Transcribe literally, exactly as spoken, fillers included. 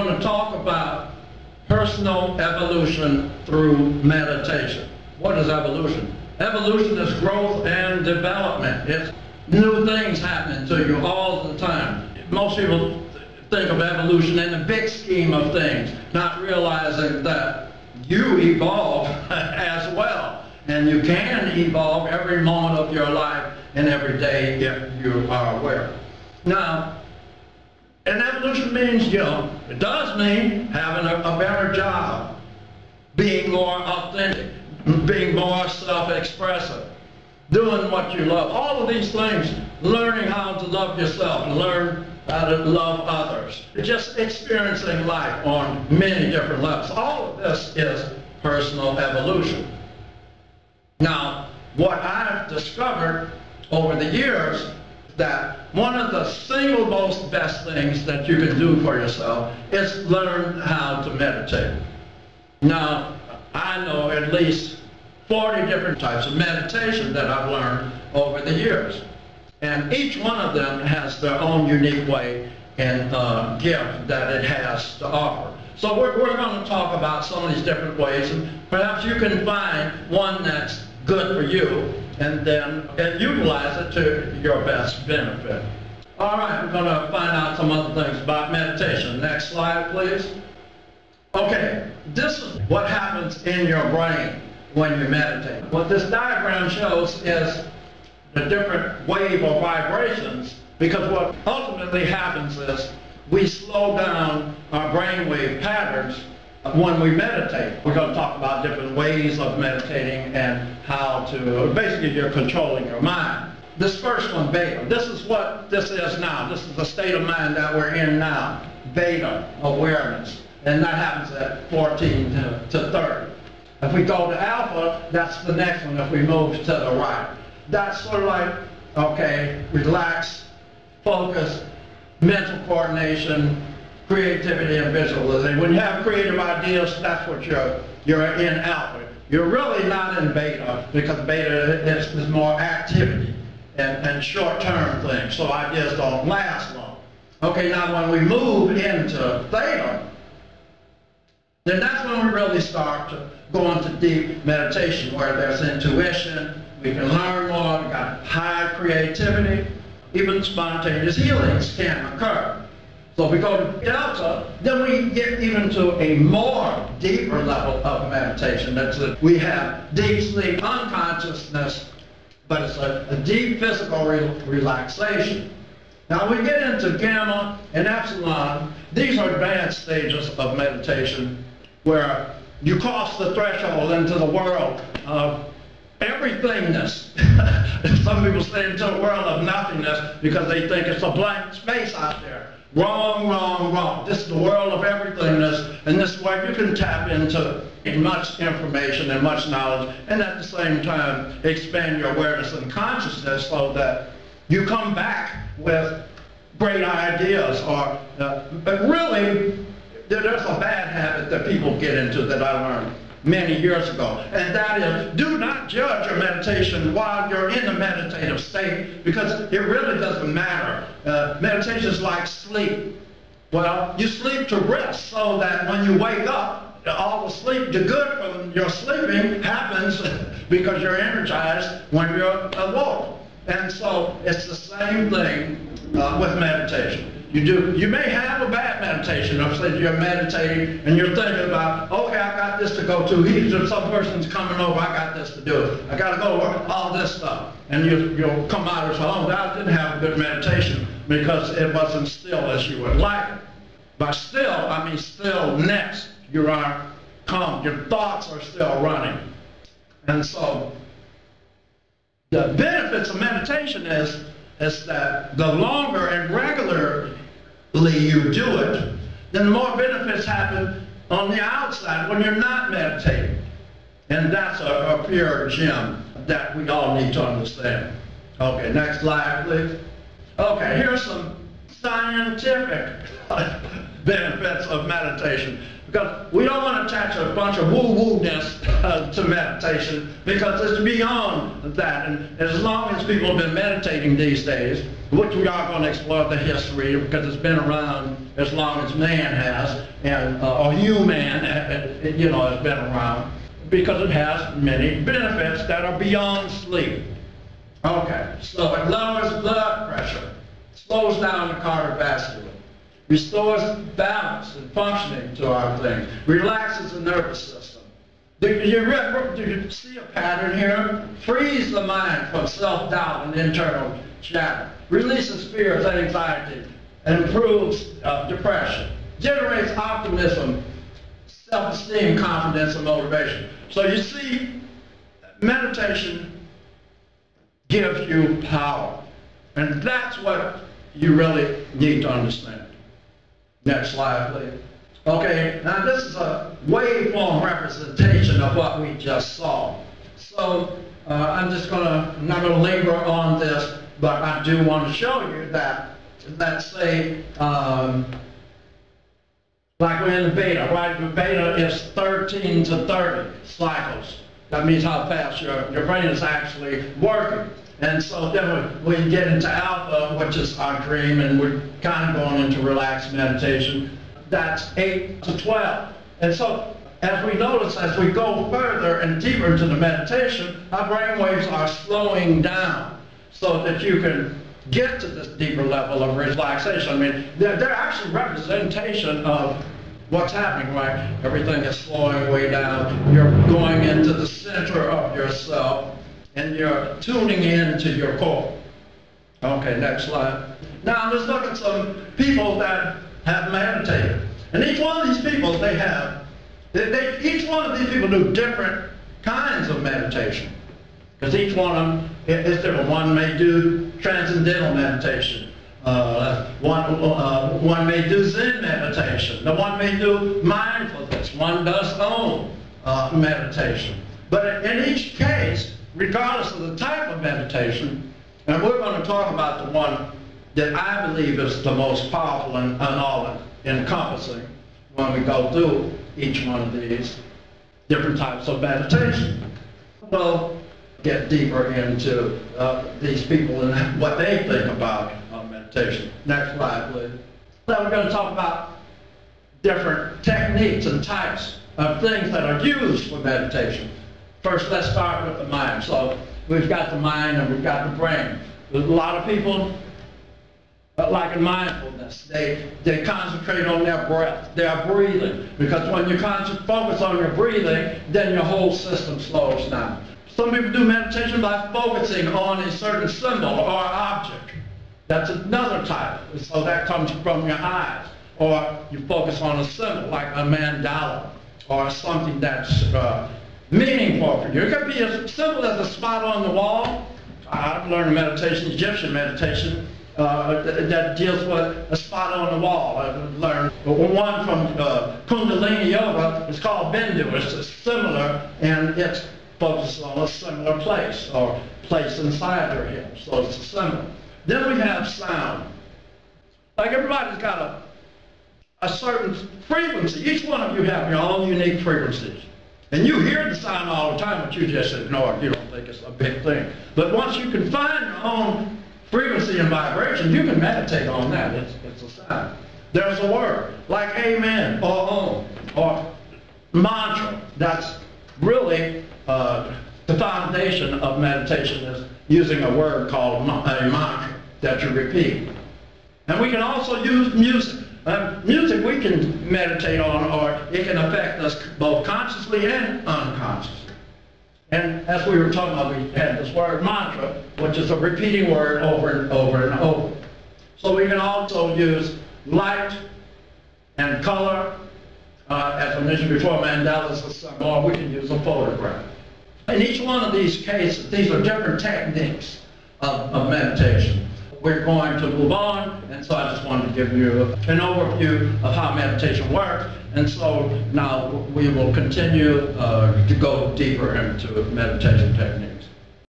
going to talk about personal evolution through meditation. What is evolution? Evolution is growth and development. It's new things happening to you all the time. Most people think of evolution in the big scheme of things, not realizing that you evolve as well. And you can evolve every moment of your life and every day if you are aware. Now, and evolution means, you know, it does mean having a, a better job, being more authentic, being more self-expressive, doing what you love. All of these things, learning how to love yourself, and learn how to love others. Just experiencing life on many different levels. All of this is personal evolution. Now, what I've discovered over the years, that one of the single most best things that you can do for yourself is learn how to meditate. Now, I know at least forty different types of meditation that I've learned over the years. And each one of them has their own unique way and uh, gift that it has to offer. So we're, we're going to talk about some of these different ways, and perhaps you can find one that's good for you, and then and utilize it to your best benefit. All right, we're going to find out some other things about meditation. Next slide, please. Okay, this is what happens in your brain when you meditate. What this diagram shows is the different wave or vibrations, because what ultimately happens is we slow down our brainwave patterns when we meditate. We're going to talk about different ways of meditating and how to, basically you're controlling your mind. This first one, beta, this is what this is now. This is the state of mind that we're in now, beta awareness. And that happens at fourteen to thirty. If we go to alpha, that's the next one if we move to the right. That's sort of like, okay, relax, focus, mental coordination, creativity and visualization. When you have creative ideas, that's what you're, you're in alpha. You're really not in beta, because beta is, is more activity and, and short-term things, so ideas don't last long. Okay, now when we move into theta, then that's when we really start to go into deep meditation, where there's intuition, we can learn more, we got high creativity, even spontaneous healings can occur. So if we go to delta, then we get even to a more deeper level of meditation. That's a, we have deep sleep, unconsciousness, but it's a, a deep physical re relaxation. Now we get into gamma and epsilon. These are advanced stages of meditation where you cross the threshold into the world of everythingness. Some people say into the world of nothingness because they think it's a blank space out there. Wrong, wrong, wrong. This is the world of everythingness, and this is where you can tap into much information and much knowledge, and at the same time expand your awareness and consciousness so that you come back with great ideas. Or, uh, but really, there's a bad habit that people get into that I learned many years ago, and that is, do not judge your meditation while you're in the meditative state, because it really doesn't matter. Uh, meditation is like sleep. Well, you sleep to rest so that when you wake up, all the sleep, the good from your sleeping happens because you're energized when you're awoke. And so it's the same thing uh, with meditation. You do. You may have a bad meditation. Let's say you're meditating and you're thinking about, okay, I got this to go to. He, some person's coming over. I got this to do. I got to go work all this stuff. And you, you'll come out and say, oh, I didn't have a good meditation because it wasn't still as you would like it. By still, I mean stillness. You are calm. Your thoughts are still running. And so the benefits of meditation is, is that the longer and regularly you do it, then the more benefits happen on the outside when you're not meditating. And that's a, a pure gem that we all need to understand. Okay, next slide, please. Okay, here's some scientific benefits of meditation. Because we don't want to attach a bunch of woo-woo-ness uh, to meditation, because it's beyond that. And as long as people have been meditating these days, which we are going to explore the history, because it's been around as long as man has, and uh, or human, uh, you know, has been around, because it has many benefits that are beyond sleep. Okay, so it lowers blood pressure, slows down the cardiovascular, restores balance and functioning to our things, relaxes the nervous system. Do you, do you see a pattern here? Frees the mind from self-doubt and internal chatter, releases fear, anxiety, improves uh, depression, generates optimism, self-esteem, confidence, and motivation. So you see, meditation gives you power. And that's what you really need to understand. Next slide, please. Okay, now this is a waveform representation of what we just saw. So uh, I'm just gonna, I'm not gonna linger on this, but I do want to show you that, let's say, um, like we're in the beta, right? The beta is thirteen to thirty cycles. That means how fast your, your brain is actually working. And so then we, we get into alpha, which is our dream, and we're kind of going into relaxed meditation. That's eight to twelve. And so as we notice, as we go further and deeper into the meditation, our brain waves are slowing down so that you can get to this deeper level of relaxation. I mean, they're, they're actually representation of what's happening, right? Everything is slowing way down. You're going into the center of yourself, and you're tuning into your core. Okay, next slide. Now let's look at some people that have meditated. And each one of these people, they have, they, they, each one of these people do different kinds of meditation. Because each one of them is different. One may do transcendental meditation. Uh, one, uh, one may do Zen meditation. The one may do mindfulness. One does Om uh, meditation. But in each case, regardless of the type of meditation, and we're going to talk about the one that I believe is the most powerful and, and all-encompassing when we go through each one of these different types of meditation. We'll get deeper into uh, these people and what they think about uh, meditation. Next slide, please. Then we're going to talk about different techniques and types of things that are used for meditation. First, let's start with the mind. So we've got the mind and we've got the brain. There's a lot of people, uh, like in mindfulness, they, they concentrate on their breath, their breathing. Because when you focus on your breathing, then your whole system slows down. Some people do meditation by focusing on a certain symbol or object. That's another type. So that comes from your eyes. Or you focus on a symbol, like a mandala, or something that's uh, meaningful for you. It could be as simple as a spot on the wall. I've learned meditation, Egyptian meditation, uh, that, that deals with a spot on the wall. I've learned one from uh, Kundalini Yoga. It's called Bindu. It's similar, and it's focused on a similar place or place inside your hip. So it's a symbol. Then we have sound. Like everybody's got a, a certain frequency. Each one of you have your own unique frequencies. And you hear the sound all the time, but you just ignore it. You don't think it's a big thing. But once you can find your own frequency and vibration, you can meditate on that. It's, it's a sound. There's a word, like amen, or om, or mantra. That's really uh, the foundation of meditation, is using a word called a mantra that you repeat. And we can also use music. Uh, music we can meditate on, or it can affect us both consciously and unconsciously. And as we were talking about, we had this word mantra, which is a repeating word over and over and over. So we can also use light and color. Uh, as I mentioned before, mandalas is some more. We can use a photograph. In each one of these cases, these are different techniques of, of meditation. We're going to move on, and so I just wanted to give you an overview of how meditation works. And so now we will continue uh, to go deeper into meditation techniques.